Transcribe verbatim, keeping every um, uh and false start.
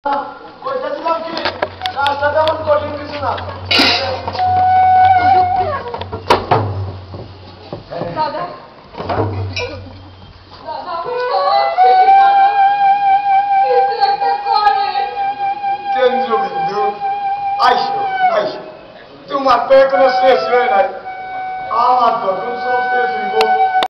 কইতেছিলাম কি রাস্তা তেমন কঠিন কিছু না। দাদা দাদা আমি কিছু একটা করেন। কেন্দ্রবিন্দু আইসো আইসো, তোমার তো এখনো শেষ হয়ে নাই, আমার যখন সব শেষ হইব